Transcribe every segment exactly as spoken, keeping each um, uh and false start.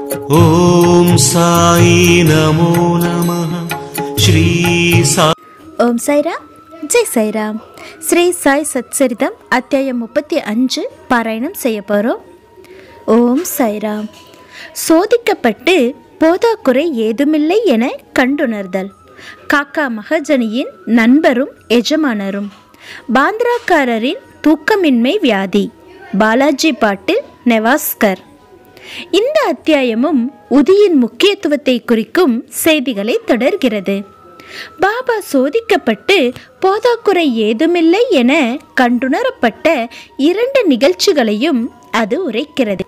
ஓம் சாய் நமோ நமः. ஸ்ரீ சாய். ஓம் சாய்ராம், ஜெய் சாய்ராம். ஸ்ரீ சாய் சச்சரிதம் அத்தியாயம் முப்பத்தி அஞ்சு பாராயணம் செய்ய போகிறோம். ஓம் சாய்ராம். சோதிக்கப்பட்டு போதாக்குறை ஏதுமில்லை என கண்டுணர்தல். காக்கா மகஜனியின் நண்பரும் எஜமானரும். பாந்திராக்காரரின் தூக்கமின்மை வியாதி. பாலாஜி பாட்டில் நெவாஸ்கர். இந்த அத்தியாயமும் உதியின் முக்கியத்துவத்தை குறிக்கும் செய்திகளை தொடர்கிறது. பாபா சோதிக்கப்பட்டு போதாக்குறை ஏதுமில்லை என கண்டுணரப்பட்ட இரண்டு நிகழ்ச்சிகளையும் அது உரைக்கிறது.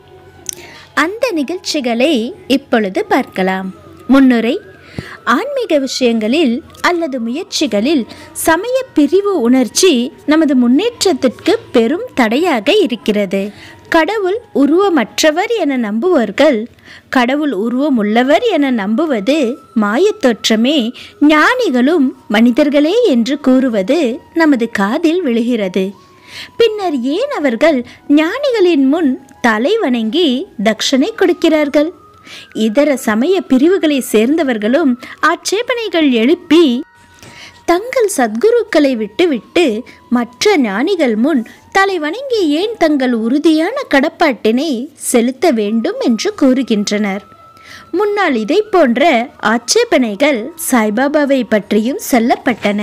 அந்த நிகழ்ச்சிகளை இப்பொழுது பார்க்கலாம். முன்னுரை. ஆன்மீக விஷயங்களில் அல்லது முயற்சிகளில் சமய பிரிவு உணர்ச்சி நமது முன்னேற்றத்திற்கு பெரும் தடையாக இருக்கிறது. கடவுள் உருவமற்றவர் என நம்புவர்கள் கடவுள் உருவம் உள்ளவர் என நம்புவது மாயத்தோற்றமே, ஞானிகளும் மனிதர்களே என்று கூறுவது நமது காதில் விழுகிறது. பின்னர் ஏன் அவர்கள் ஞானிகளின் முன் தலை வணங்கி தட்சணை கொடுக்கிறார்கள்? இதர சமய பிரிவுகளை சேர்ந்தவர்களும் ஆட்சேபனைகள் எழுப்பி தங்கள் சத்குருக்களை விட்டுவிட்டு மற்ற ஞானிகள் முன் தலை வணங்கி ஏன் தங்கள் உறுதியான கடப்பாட்டினை செலுத்த வேண்டும் என்று கூறுகின்றனர். முன்னால் இதை போன்ற ஆட்சேபனைகள் சாய்பாபாவை பற்றியும் சொல்லப்பட்டன.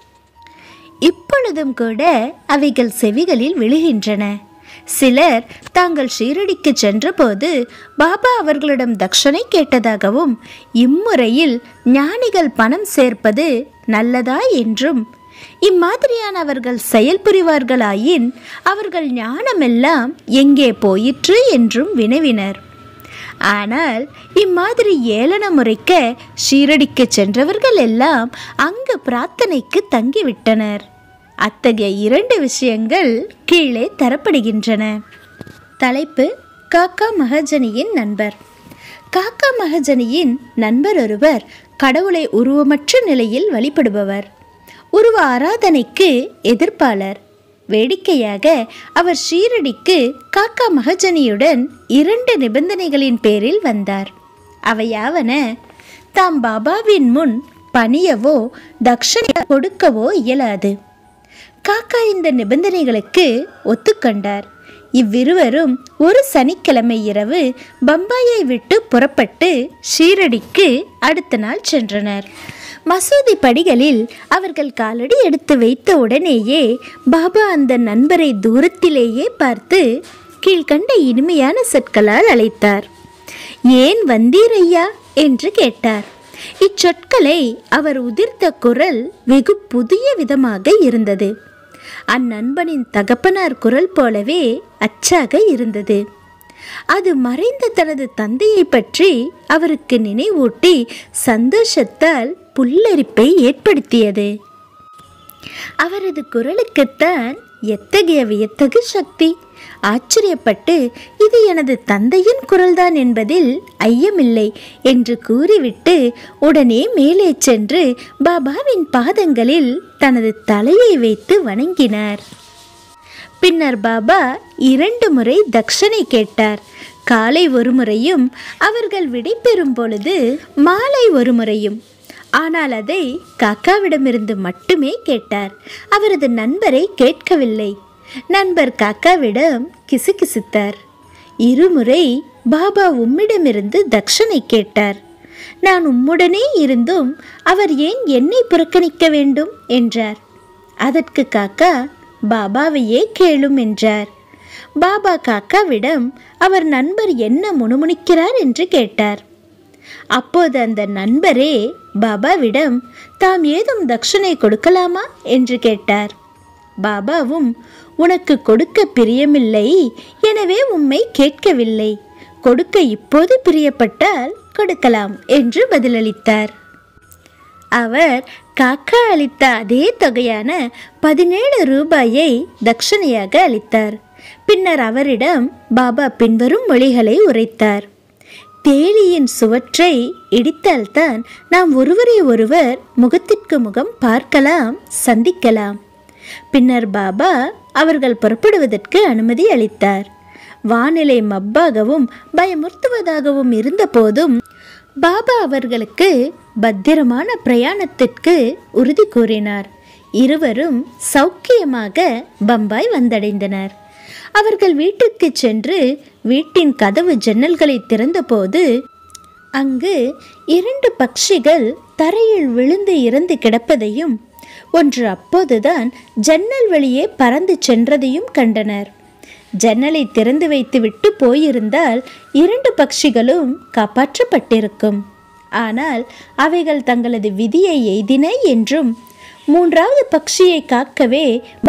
இப்பொழுதும் கூட அவைகள் செவிகளில் விழுகின்றன. சிலர் தாங்கள் ஷீரடிக்கு சென்றபோது பாபா அவர்களிடம் தட்சணை கேட்டதாகவும், இம்முறையில் ஞானிகள் பணம் சேர்ப்பது நல்லதா என்றும், இம்மாதிரியான அவர்கள் செயல் புரிவார்களாயின் அவர்கள் ஞானமெல்லாம் எங்கே போயிற்று என்றும் வினவினர். ஆனால் இம்மாதிரி ஏளன முறைக்க ஷீரடிக்கு சென்றவர்கள் எல்லாம் அங்கு பிரார்த்தனைக்கு தங்கிவிட்டனர். அத்தகைய இரண்டு விஷயங்கள் கீழே தரப்படுகின்றன. தலைப்பு: காக்கா மகஜனியின் நண்பர். காக்கா மகஜனியின் நண்பர் ஒருவர் கடவுளை உருவமற்ற நிலையில் வழிபடுபவர். உருவ ஆராதனைக்கு எதிர்ப்பாளர். வேடிக்கையாக அவர் ஷீரடிக்கு காக்கா மகஜனியுடன் இரண்டு நிபந்தனைகளின் பேரில் வந்தார். அவையாவன: தாம் பாபாவின் முன் பணியவோ தட்சணை கொடுக்கவோ இயலாது. காக்கா இந்த நிபந்தனைகளுக்கு ஒத்துக்கொண்டார். இவ்விருவரும் ஒரு சனிக்கிழமை இரவு பம்பாயை விட்டு புறப்பட்டு ஷீரடிக்கு அடுத்த நாள் சென்றனர். மசூதி படிகளில் அவர்கள் காலடி எடுத்து வைத்த உடனேயே பாபா அந்த நண்பரை தூரத்திலேயே பார்த்து கீழ்கண்ட இனிமையான சொற்களால் அழைத்தார். ஏன் வந்தீர் ஐயா என்று கேட்டார். இச்சொற்களை அவர் உதிர்த்த குரல் வெகு புதிய விதமாக இருந்தது. அந்நண்பனின் தகப்பனார் குரல் போலவே அச்சாக இருந்தது. அது மறைந்த தனது தந்தையை பற்றி அவருக்கு நினைவூட்டி சந்தோஷத்தால் புல்லரிப்பை ஏற்படுத்தியது. அவரது குரலுக்குத்தான் எத்தகைய வியத்தகு சக்தி! ஆச்சரியப்பட்டு, இது எனது தந்தையின் குரல்தான் என்பதில் ஐயமில்லை என்று கூறிவிட்டு உடனே மேலே சென்று பாபாவின் பாதங்களில் தனது தலையை வைத்து வணங்கினார். பின்னர் பாபா இரண்டு முறை தட்சணை கேட்டார். காலை ஒரு முறையும், அவர்கள் விடை பெறும் பொழுது மாலை ஒரு முறையும். ஆனால் அதை காக்காவிடமிருந்து மட்டுமே கேட்டார். அவரது நண்பரை கேட்கவில்லை. நண்பர் காக்காவிடம் கிசுகிசுத்தார். இருமுறை பாபா உம்மிடமிருந்து தட்சணை கேட்டார். நான் உம்முடனே இருந்தும் அவர் ஏன் என்னை புறக்கணிக்க வேண்டும் என்றார். அதற்கு காக்கா, பாபாவையே கேளும் என்றார். பாபா காக்காவிடம் அவர் நண்பர் என்ன முணுமுணுக்கிறார் என்று கேட்டார். அப்போது அந்த நண்பரே பாபாவிடம் தாம் ஏதும் தட்சணை கொடுக்கலாமா என்று கேட்டார். பாபாவும், உனக்கு கொடுக்க பிரியமில்லை, எனவே உம்மை கேட்கவில்லை. கொடுக்க இப்போது பிரியப்பட்டால் கொடுக்கலாம் என்று பதிலளித்தார். அவர் காக்கா அளித்த அதே தொகையான பதினேழு ரூபாயை தட்சணையாக அளித்தார். பின்னர் அவரிடம் பாபா பின்வரும் மொழிகளை உரைத்தார். தேலியின் சுவற்றை இடித்தால்தான் நாம் ஒருவரை ஒருவர் முகத்திற்கு முகம் பார்க்கலாம், சந்திக்கலாம். பின்னர் பாபா அவர்கள் புறப்படுவதற்கு அனுமதி அளித்தார். வானிலை மப்பாகவும் பயமுறுத்துவதாகவும் இருந்த போதும் பாபா அவர்களுக்கு பத்திரமான பிரயாணத்திற்கு உறுதி கூறினார். இருவரும் சௌக்கியமாக பம்பாய் வந்தடைந்தனர். அவர்கள் வீட்டுக்கு சென்று வீட்டின் கதவு ஜன்னல்களை திறந்தபோது அங்கு இரண்டு பட்சிகள் தரையில் விழுந்து இறந்து கிடப்பதையும் ஒன்று அப்போதுதான் ஜன்னல் வழியே பறந்து சென்றதையும் கண்டனர். ஜன்னலை திறந்து வைத்துவிட்டு போயிருந்தால் இரண்டு பட்சிகளும் காப்பாற்றப்பட்டிருக்கும். ஆனால் அவைகள் தங்களது விதியை எய்தின என்றும் மூன்றாவது பட்சியை காக்கவே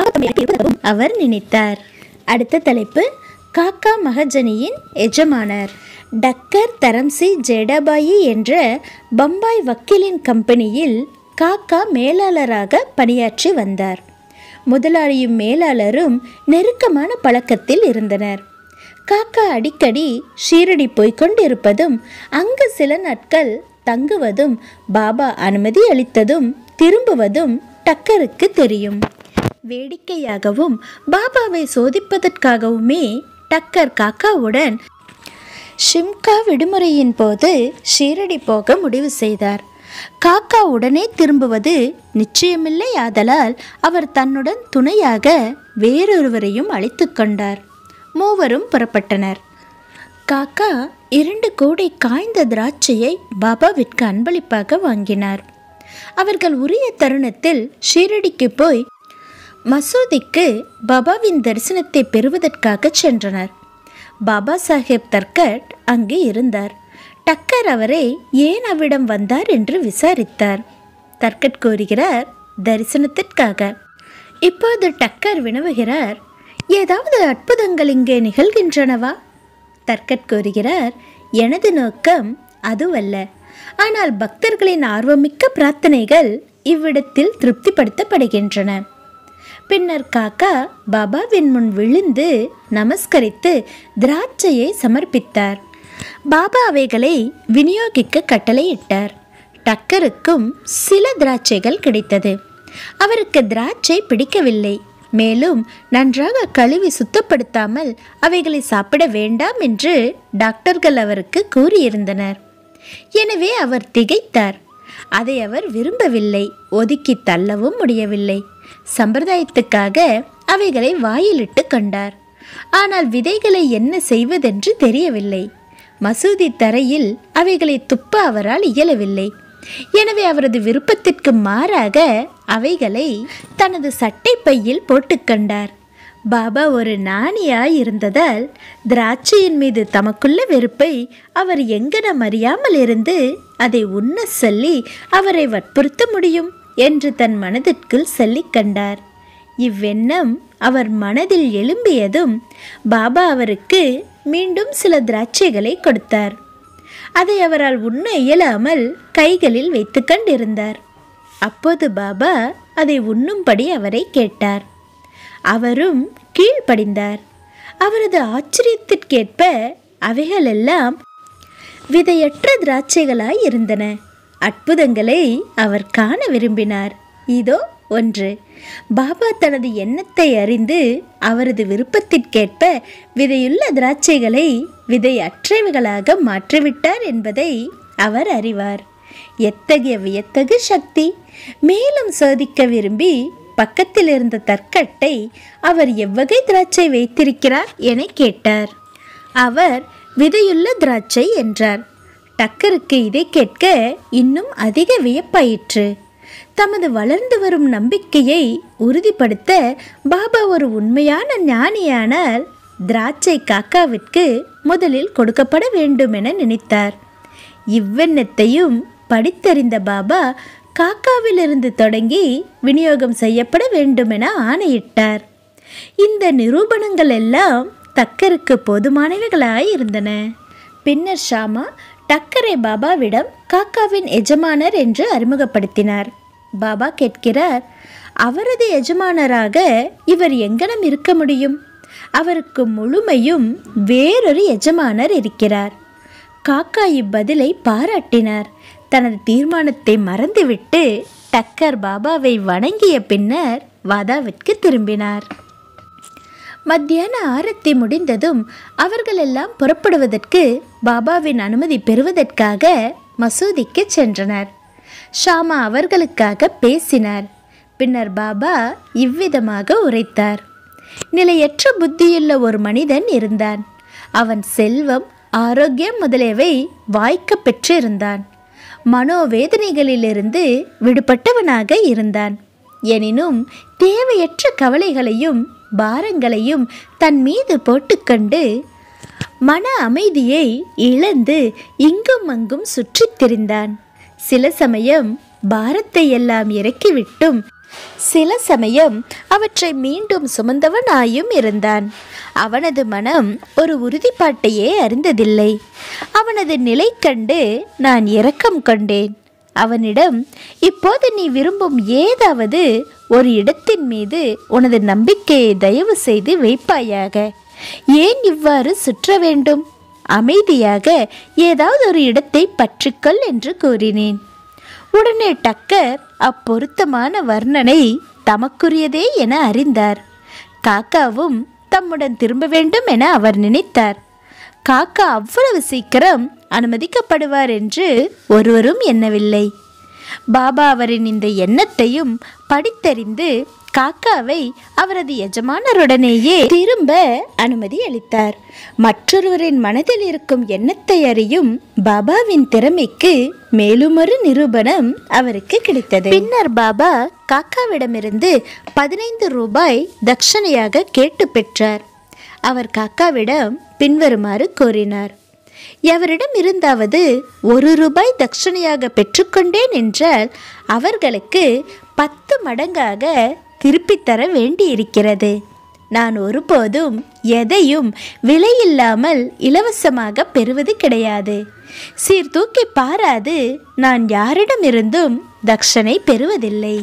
அவர் நினைத்தார். அடுத்த தலைப்பு, காக்கா மகஜனியின் எஜமானர். டக்கர் தரம்சி ஜேடாபாயி என்ற பம்பாய் வக்கீலின் கம்பெனியில் காக்கா மேலாளராக பணியாற்றி வந்தார். முதலாளியும் மேலாளரும் நெருக்கமான பழக்கத்தில் இருந்தனர். காக்கா அடிக்கடி ஷீரடி போய்கொண்டிருப்பதும் அங்கு சில நாட்கள் தங்குவதும் பாபா அனுமதி அளித்ததும் திரும்புவதும் டக்கருக்கு தெரியும். வேடிக்கையாகவும் பாபாவை சோதிப்பதற்காகவுமே டக்கர் காக்காவுடன் ஷிம்கா விடுமுறையின் போது ஷீரடி போக முடிவு செய்தார். காக்கா உடனே திரும்புவது நிச்சயமில்லை. ஆதலால் அவர் தன்னுடன் துணையாக வேறொருவரையும் அழைத்து கொண்டார். மூவரும் புறப்பட்டனர். காக்கா இரண்டு கூடை காய்ந்த திராட்சையை பாபாவிற்கு அன்பளிப்பாக வாங்கினார். அவர்கள் உரிய தருணத்தில் ஷீரடிக்கு போய் மசூதிக்கு பாபாவின் தரிசனத்தை பெறுவதற்காக சென்றனர். பாபா சாஹேப் தர்கட் அங்கு இருந்தார். டக்கர் அவரை ஏன் அவ்விடம் வந்தார் என்று விசாரித்தார். தர்கட் கூறுகிறார், தரிசனத்திற்காக. இப்போது டக்கர் வினவுகிறார், ஏதாவது அற்புதங்கள் இங்கே நிகழ்கின்றனவா? தர்கட் கூறுகிறார், எனது நோக்கம் அதுவல்ல. ஆனால் பக்தர்களின் ஆர்வமிக்க பிரார்த்தனைகள் இவ்விடத்தில் திருப்திப்படுத்தப்படுகின்றன. பின்னர் காக்கா பாபாவின் முன் விழுந்து நமஸ்கரித்து திராட்சையை சமர்ப்பித்தார். பாபா அவைகளை விநியோகிக்க கட்டளையிட்டார். டக்கருக்கும் சில திராட்சைகள் கிடைத்தது. அவருக்கு திராட்சை பிடிக்கவில்லை. மேலும் நன்றாக கழுவி சுத்தப்படுத்தாமல் அவைகளை சாப்பிட வேண்டாம் என்று டாக்டர்கள் அவருக்கு கூறியிருந்தனர். எனவே அவர் திகைத்தார். அதை அவர் விரும்பவில்லை, ஒதுக்கி தள்ளவும் முடியவில்லை. சம்பிரதாயத்துக்காக அவைகளை வாயிலிட்டு கண்டார். ஆனால் விதைகளை என்ன செய்வதென்று தெரியவில்லை. மசூதி தரையில் அவைகளை துப்ப அவரால் இயலவில்லை. எனவே அவரது விருப்பத்திற்கு மாறாக அவைகளை தனது சட்டை பையில் போட்டுக்கொண்டார். பாபா ஒரு நாணியாய் இருந்ததால் திராட்சையின் மீது தமக்குள்ள வெறுப்பை அவர் எங்கனம் அறியாமல் இருந்து அதை உண்ண சொல்லி அவரை வற்புறுத்த முடியும் என்று தன் மனதிற்குள் சொல்லிக் கண்டார். இவ்வெண்ணம் அவர் மனதில் எழும்பியதும் பாபா அவருக்கு மீண்டும் சில திராட்சைகளை கொடுத்தார். அதை அவரால் உண்ண இயலாமல் கைகளில் வைத்து கொண்டிருந்தார். அப்போது பாபா அதை உண்ணும்படி அவரை கேட்டார். அவரும் கீழ்ப்படிந்தார். அவரது ஆச்சரியத்திற்கேற்ப அவைகளெல்லாம் விதையற்ற திராட்சைகளாய் இருந்தன. அற்புதங்களை அவர் காண விரும்பினார். இதோ ஒன்று. பாபா தனது எண்ணத்தை அறிந்து அவரது விருப்பத்திற்கேற்ப விதையுள்ள திராட்சைகளை விதை அற்றவைகளாக மாற்றிவிட்டார் என்பதை அவர் அறிவார். எத்தகைய வியத்தகு சக்தி! மேலும் சோதிக்க விரும்பி பக்கத்தில் இருந்த தர்கட்டை அவர் எவ்வகை திராட்சை வைத்திருக்கிறார் என கேட்டார். அவர் விதையுள்ள திராட்சை என்றார். டக்கருக்கு இதை கேட்க இன்னும் அதிக வியப்பாயிற்று. தமது வளர்ந்து வரும் நம்பிக்கையை உறுதிப்படுத்த பாபா ஒரு உண்மையான ஞானியானால் திராட்சை காக்காவிற்கு முதலில் கொடுக்கப்பட வேண்டும் என நினைத்தார். இவ்வெண்ணத்தையும் படித்தறிந்த பாபா காக்காவிலிருந்து தொடங்கி விநியோகம் செய்யப்பட வேண்டும் என ஆணையிட்டார். இந்த நிரூபணங்கள் எல்லாம் தக்கருக்கு போதுமானவைகளாய் இருந்தன. பின்னர் ஷாமா டக்கரை பாபாவிடம் காக்காவின் எஜமானர் என்று அறிமுகப்படுத்தினார். பாபா கேட்கிறார், அவரது எஜமானராக இவர் எங்கனம் இருக்க முடியும்? அவருக்கு முழுமையும் வேறொரு எஜமானர் இருக்கிறார். காக்கா இப்பதிலை பாராட்டினார். தனது தீர்மானத்தை மறந்துவிட்டு டக்கர் பாபாவை வணங்கிய பின்னர் வாதாவிற்கு திரும்பினார். மத்தியான ஆரத்தி முடிந்ததும் அவர்களெல்லாம் புறப்படுவதற்கு பாபாவின் அனுமதி பெறுவதற்காக மசூதிக்கு சென்றனர். ஷாமா அவர்களுக்காக பேசினார். பின்னர் பாபா இவ்விதமாக உரைத்தார். நிலையற்ற புத்தியுள்ள ஒரு மனிதன் இருந்தான். அவன் செல்வம், ஆரோக்கியம் முதலியவை வாய்க்க பெற்றிருந்தான். மனோவேதனைகளிலிருந்து விடுபட்டவனாக இருந்தான். எனினும் தேவையற்ற கவலைகளையும் பாரங்களையும் தன் மீது போட்டுக்கொண்டு மன அமைதியை இழந்து இங்கும் அங்கும் சுற்றித் திரிந்தான். சில சமயம் பாரத்தை எல்லாம் இறக்கிவிட்டும் சில சமயம் அவற்றை மீண்டும் சுமந்தவனாயும் இருந்தான். அவனது மனம் ஒரு உறுதிப்பாட்டையே அறிந்ததில்லை. அவனது நிலை கண்டு நான் இரக்கம் கொண்டேன். அவனிடம், இப்போது நீ விரும்பும் ஏதாவது ஒரு இடத்தின் மீது உனது நம்பிக்கையை தயவு செய்து வைப்பாயாக. ஏன் இவ்வாறு சுற்ற வேண்டும்? அமைதியாக ஏதாவது ஒரு இடத்தை பற்றிக்கொள் என்று கூறினேன். உடனே டக்கர் அப்பொருத்தமான வர்ணனை தமக்குரியதே என அறிந்தார். காக்காவும் தம்முடன் திரும்ப வேண்டும் என அவர் நினைத்தார். காக்கா அவ்வளவு சீக்கிரம் அனுமதிக்கப்படுவார் என்று ஒருவரும் எண்ணவில்லை. பாபா அவரின் இந்த எண்ணத்தையும் படித்தறிந்து காக்காவை அவரது எஜமானருடனேயே திரும்ப அனுமதி அளித்தார். மற்றொருவரின் மனதில் இருக்கும் எண்ணத்தை அறியும் பாபாவின் திறமைக்கு மேலும் ஒரு நிரூபணம் அவருக்கு கிடைத்தது. பின்னர் பாபா காக்காவிடமிருந்து பதினைந்து ரூபாய் தட்சணையாக கேட்டு பெற்றார். அவர் காக்காவிடம் பின்வருமாறு கோரினார். எவரிடம் இருந்தாவது ஒரு ரூபாய் தட்சணையாக பெற்றுக்கொண்டேன் என்றால் அவர்களுக்கு பத்து மடங்காக திருப்பித் தர வேண்டியிருக்கிறது. நான் ஒருபோதும் எதையும் விலையில்லாமல் இலவசமாக பெறுவது கிடையாது. சீர்தூக்கி பாராது நான் யாரிடமிருந்தும் தட்சணை பெறுவதில்லை.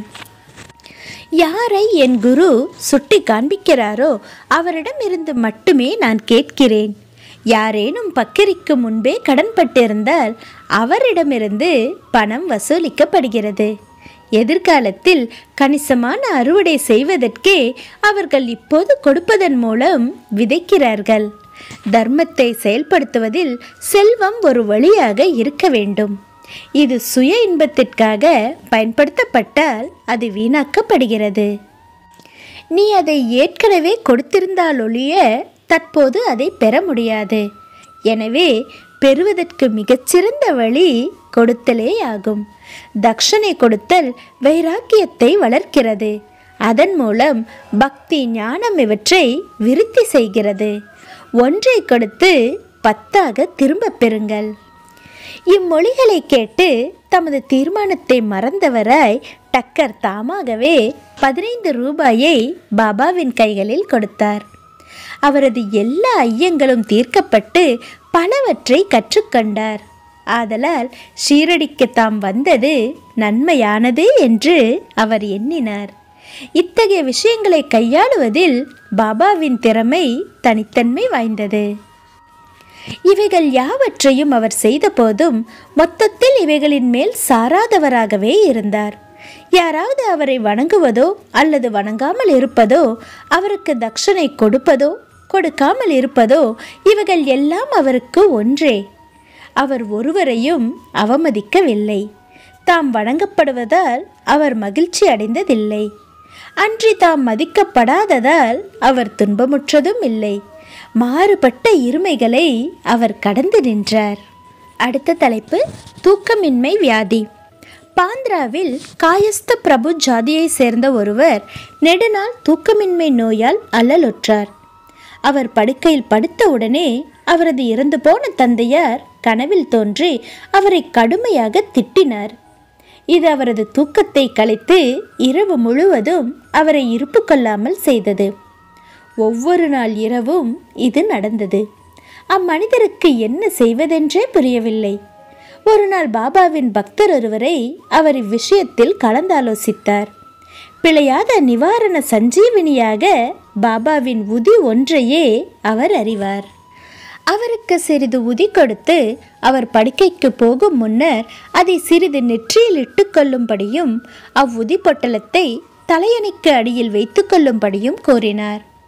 யாரை என் குரு சுட்டி காண்பிக்கிறாரோ அவரிடம் இருந்து மட்டுமே நான் கேட்கிறேன். யாரேனும் பக்கிரிக்கு முன்பே கடன்பட்டிருந்தால் அவரிடமிருந்து பணம் வசூலிக்கப்படுகிறது. எதிர்காலத்தில் கணிசமான அறுவடை செய்வதற்கே அவர்கள் இப்போது கொடுப்பதன் மூலம் விதைக்கிறார்கள். தர்மத்தை செயல்படுத்துவதில் செல்வம் ஒரு வழியாக இருக்க வேண்டும். இது சுய இன்பத்திற்காக பயன்படுத்தப்பட்டால் அது வீணாக்கப்படுகிறது. நீ அதை ஏற்கனவே கொடுத்திருந்தால் ஒழிய தற்போது அதை பெற முடியாது. எனவே பெறுவதற்கு மிகச்சிறந்த வழி கொடுத்தலே ஆகும். தட்சணை கொடுத்தல் வைராக்கியத்தை வளர்க்கிறது. அதன் மூலம் பக்தி, ஞானம் இவற்றை விருத்தி செய்கிறது. ஒன்றை கொடுத்து பத்தாக திரும்ப பெறுங்கள். இம்மொழிகளை கேட்டு தமது தீர்மானத்தை மறந்தவராய் டக்கர் தாமாகவே பதினைந்து ரூபாயை பாபாவின் கைகளில் கொடுத்தார். அவரது எல்லா ஐயங்களும் தீர்க்கப்பட்டு பலவற்றை கற்றுக்கொண்டார். ஆதலால் ஷீரடிக்கு தாம் வந்தது நன்மையானது என்று அவர் எண்ணினார். இத்தகைய விஷயங்களை கையாளுவதில் பாபாவின் திறமை தனித்தன்மை வாய்ந்தது. இவைகள் யாவற்றையும் அவர் செய்த போதும் மொத்தத்தில் இவைகளின் மேல் சாராதவராகவே இருந்தார். யாராவது அவரை வணங்குவதோ அல்லது வணங்காமல் இருப்பதோ, அவருக்கு தட்சணை கொடுப்பதோ கொடுக்காமல் இருப்பதோ, இவைகள் எல்லாம் அவருக்கு ஒன்றே. அவர் ஒருவரையும் அவமதிக்கவில்லை. தாம் வணங்கப்படுவதால் அவர் மகிழ்ச்சி அடைந்ததில்லை. அன்றி தாம் மதிக்கப்படாததால் அவர் துன்பமுற்றதும் இல்லை. மாறுபட்ட இருமைகளை அவர் கடந்து நின்றார். அடுத்த தலைப்பு தூக்கமின்மை வியாதி. பாந்திராவில் காயஸ்த பிரபு ஜாதியை சேர்ந்த ஒருவர் நெடுநாள் தூக்கமின்மை நோயால் அல்லலுற்றார். அவர் படுக்கையில் படுத்தவுடனே அவரது இறந்து போன தந்தையார் கனவில் தோன்றி அவரை கடுமையாக திட்டினார். இது அவரது தூக்கத்தை கலைத்து இரவு முழுவதும் அவரை இருப்பு கொள்ளாமல் செய்தது. ஒவ்வொரு நாள் இரவும் இது நடந்தது. அம்மனிதருக்கு என்ன செய்வதென்றே புரியவில்லை. ஒரு நாள் பாபாவின் பக்தர் ஒருவரை அவர் இவ்விஷயத்தில் கலந்தாலோசித்தார். பிழையாத நிவாரண சஞ்சீவினியாக பாபாவின் உதி ஒன்றையே அவர் அறிவார். அவருக்கு சிறிது உதி கொடுத்து அவர் படுக்கைக்கு போகும் முன்னர் அதை சிறிது நெற்றியில் இட்டுக்கொள்ளும்படியும் அவ்வுதி பொட்டலத்தை தலையணைக்கு அடியில் வைத்து கொள்ளும்படியும் கூறினார்.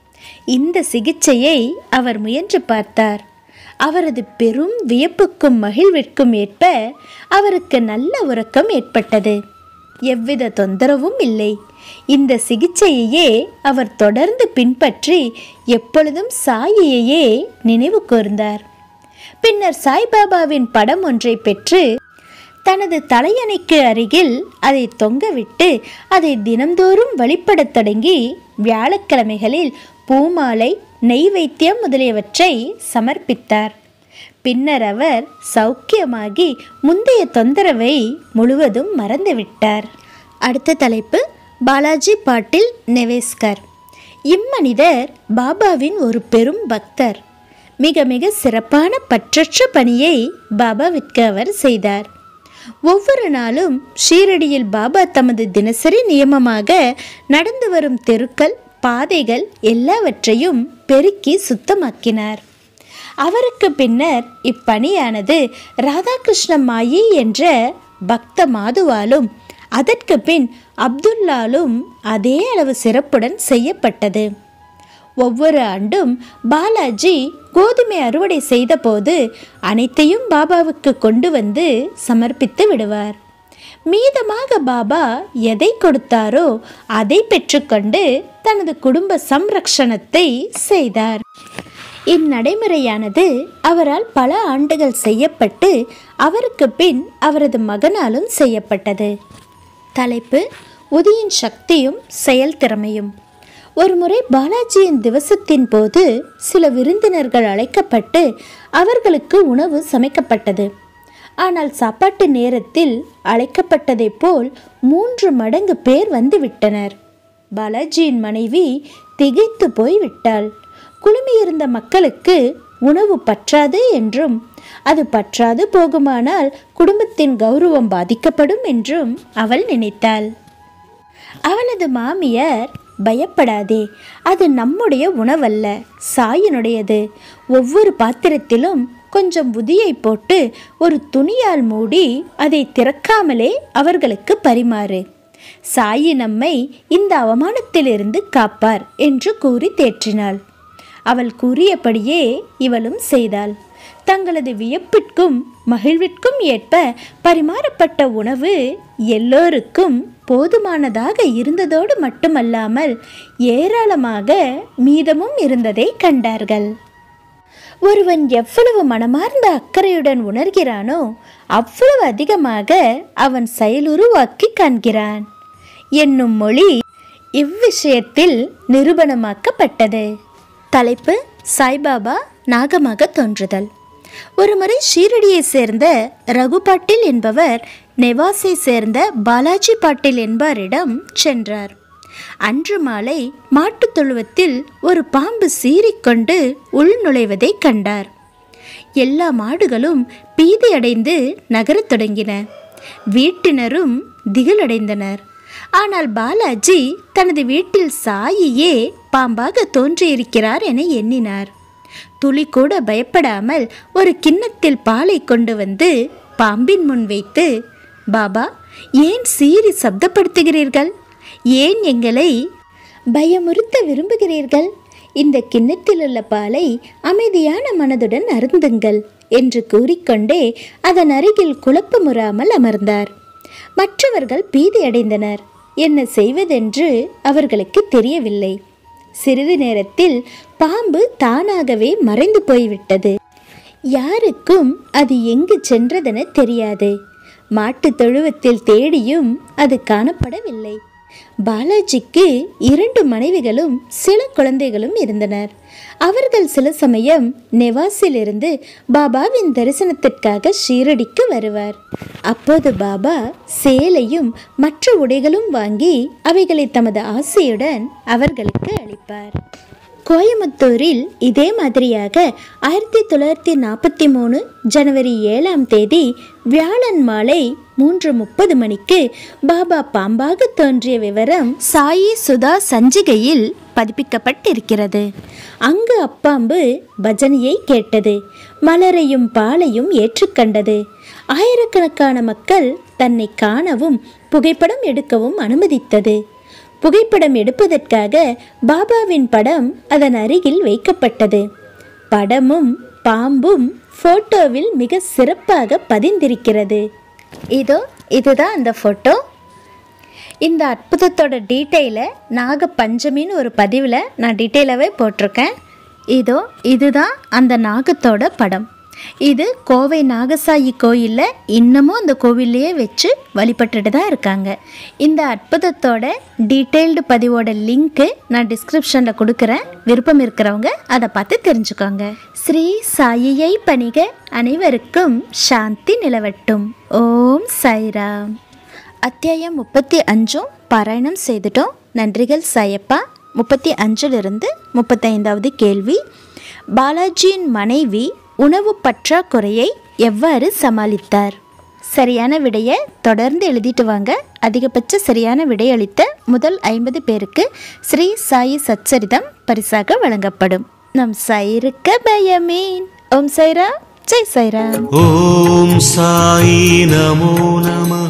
இந்த சிகிச்சையை அவர் முயன்று பார்த்தார். அவரது பெரும் வியப்புக்கும் மகிழ்விற்கும் ஏற்ப அவருக்கு நல்ல உறக்கம் ஏற்பட்டது. எவ்வித தொந்தரவும் இல்லை. இந்த சிகிச்சையையே அவர் தொடர்ந்து பின்பற்றி எப்பொழுதும் சாயியையே நினைவு கூர்ந்தார். பின்னர் சாய்பாபாவின் படம் ஒன்றை பெற்று தனது தலையணைக்கு அருகில் அதை தொங்கவிட்டு அதை தினந்தோறும் வழிபடத் தொடங்கி வியாழக்கிழமைகளில் பூமாலை, நெய்வேத்தியம் முதலியவற்றை சமர்ப்பித்தார். பின்னர் அவர் சௌக்கியமாகி முந்தைய தொந்தரவை முழுவதும் மறந்துவிட்டார். அடுத்த தலைப்பு பாலாஜி பாட்டில் நெவேஸ்கர். இம்மனிதர் பாபாவின் ஒரு பெரும் பக்தர். மிக மிக சிறப்பான பற்றற்ற பணியை பாபாவிற்கு அவர் செய்தார். ஒவ்வொரு நாளும் ஷீரடியில் பாபா தமது தினசரி நியமமாக நடந்து வரும் தெருக்கள், பாதைகள் எல்லாவற்றையும் பெருக்கி சுத்தமாக்கினார். அவருக்கு பின்னர் இப்பணியானது ராதாகிருஷ்ண மாயி என்ற பக்த மாதுவாலும் அதற்கு பின் அப்துல்லாலும் அதே அளவு சிறப்புடன் செய்யப்பட்டது. ஒவ்வொரு ஆண்டும் பாலாஜி கோதுமை அறுவடை செய்த போது அனைத்தையும் பாபாவுக்கு கொண்டு வந்து சமர்ப்பித்து விடுவார். மீதமாக பாபா எதை கொடுத்தாரோ அதை பெற்றுக்கொண்டு தனது குடும்ப சம்ரக்ஷணத்தை செய்தார். இந்நடைமுறையானது அவரால் பல ஆண்டுகள் செய்யப்பட்டு அவருக்கு பின் அவரது மகனாலும் செய்யப்பட்டது. தலைப்பு உதியின் சக்தியும் செயல்திறமையும். ஒருமுறை பாலாஜியின் திவசத்தின் போது சில விருந்தினர்கள் அழைக்கப்பட்டு அவர்களுக்கு உணவு சமைக்கப்பட்டது. ஆனால் சாப்பாட்டு நேரத்தில் அழைக்கப்பட்டதை போல் மூன்று மடங்கு பேர் வந்து விட்டனர். பாலாஜியின் மனைவி திகைத்து போய் விட்டாள். குழுமியிருந்த மக்களுக்கு உணவு பற்றாது என்றும் அது பற்றாது போகுமானால் குடும்பத்தின் கௌரவம் பாதிக்கப்படும் என்றும் அவள் நினைத்தாள். அவளது மாமியார், பயப்படாதே, அது நம்முடைய உணவல்ல, சாயினுடையது. ஒவ்வொரு பாத்திரத்திலும் கொஞ்சம் உதியை போட்டு ஒரு துணியால் மூடி அதை திறக்காமலே அவர்களுக்கு பரிமாறு. சாயி நம்மை இந்த அவமானத்திலிருந்து காப்பார் என்று கூறி தேற்றினாள். அவள் கூறியபடியே இவளும் செய்தாள். தங்களது வியப்பிற்கும் மகிழ்விற்கும் ஏற்ப பரிமாறப்பட்ட உணவு எல்லோருக்கும் போதுமானதாக இருந்ததோடு மட்டுமல்லாமல் ஏராளமாக மீதமும் இருந்ததை கண்டார்கள். ஒருவன் எவ்வளவு மனமார்ந்த அக்கறையுடன் உணர்கிறானோ அவ்வளவு அதிகமாக அவன் செயலுருவாக்கி காண்கிறான் என்னும் மொழி இவ்விஷயத்தில் நிரூபணமாக்கப்பட்டது. தலைப்பு சாய்பாபா நாகமாக தோன்றுதல். ஒருமுறை ஷீரடியை சேர்ந்த ரகு பாட்டில் என்பவர் நெவாஸை சேர்ந்த பாலாஜி பாட்டில் என்பவரிடம் சென்றார். அன்று மாலை மாட்டுத் தொழுவத்தில் ஒரு பாம்பு சீறிக்கொண்டு உள் நுழைவதை கண்டார். எல்லா மாடுகளும் பீதியடைந்து நகரத் தொடங்கின. வீட்டினரும் திகிலடைந்தனர். ஆனால் பாலாஜி தனது வீட்டில் சாயியே பாம்பாக தோன்றியிருக்கிறார் என எண்ணினார். துளி கூட பயப்படாமல் ஒரு கிண்ணத்தில் பாலை கொண்டு வந்து பாம்பின் முன் வைத்து, பாபா, ஏன் சீறி சப்தப்படுத்துகிறீர்கள்? ஏன் எங்களை பயமுறுத்த விரும்புகிறீர்கள்? இந்த கிண்ணத்தில் உள்ள பாலை அமைதியான மனதுடன் அருந்துங்கள் என்று கூறிக்கொண்டே அதன் அருகில் குழப்பமுறாமல் அமர்ந்தார். மற்றவர்கள் பீதியடைந்தனர். என்ன செய்வதென்று அவர்களுக்கு தெரியவில்லை. சிறிது நேரத்தில் பாம்பு தானாகவே மறைந்து போய்விட்டது. யாருக்கும் அது எங்கு சென்றதென தெரியாது. மாட்டு தொழுவத்தில் தேடியும் அது காணப்படவில்லை. பாலாஜிக்கு இரண்டு மனைவிகளும் சில குழந்தைகளும் இருந்தனர். அவர்கள் சில சமயம் நெவாஸிலிருந்து பாபாவின் தரிசனத்திற்காக ஷீரடிக்கு வருவார். அப்போது பாபா சேலையும் மற்ற உடைகளும் வாங்கி அவைகளை தமது ஆசையுடன் அவர்களுக்கு அளிப்பார். கோயமுத்தூரில் இதே மாதிரியாக ஆயிரத்தி தொள்ளாயிரத்தி நாற்பத்தி மூணு ஜனவரி ஏழாம் தேதி வியாழன் மாலை மூன்று முப்பது மணிக்கு பாபா பாம்பாக தோன்றிய விவரம் சாயி சுதா சஞ்சிகையில் பதிப்பிக்கப்பட்டிருக்கிறது. அங்கு அப்பாம்பு பஜனையை கேட்டது. மலரையும் பாலையும் ஏற்றுக்கண்டது. ஆயிரக்கணக்கான மக்கள் தன்னை காணவும் புகைப்படம் எடுக்கவும் அனுமதித்தது. புகைப்படம் எடுப்பதற்காக பாபாவின் படம் அதன் அருகில் வைக்கப்பட்டது. படமும் பாம்பும் போட்டோவில் மிக சிறப்பாக பதிந்திருக்கிறது. இதோ இதுதான் அந்த போட்டோ. இந்த அற்புதத்தோட டீட்டெயிலை நாக பஞ்சமின்னு ஒரு பதிவில் நான் டீட்டெயிலாகவே போட்டிருக்கேன். இதோ இதுதான் அந்த நாகத்தோட படம். இது கோவை நாகசாயி கோயிலில் இன்னமும் அந்த கோவில்லையே வச்சு வழிபட்டுட்டு தான் இருக்காங்க. இந்த அற்புதத்தோட டீட்டெயில்டு பதிவோட லிங்க்கு நான் டிஸ்கிரிப்ஷனில் கொடுக்குறேன். விருப்பம் இருக்கிறவங்க அதை பார்த்து தெரிஞ்சுக்கோங்க. ஸ்ரீ சாயியை பணிக, அனைவருக்கும் சாந்தி நிலவட்டும். ஓம் சாய்ராம். அத்தியாயம் முப்பத்தி அஞ்சும் பாராயணம் செய்துட்டோம். நன்றிகள் சாயப்பா. முப்பத்தி அஞ்சிலிருந்து முப்பத்தைந்தாவது கேள்வி. பாலாஜியின் மனைவி உணவு பற்றாக்குறையை எவ்வாறு சமாளித்தார்? சரியான விடையை தொடர்ந்து எழுதிட்டு வாங்க. அதிகபட்ச சரியான விடையளித்த முதல் ஐம்பது பேருக்கு ஸ்ரீ சாயி சச்சரிதம் பரிசாக வழங்கப்படும். நம் சாயிருக்க பயமேன். ஓம் சாய்ராம். ஜெய் சாய்ராம். ஓம் சாயி நமோ நம.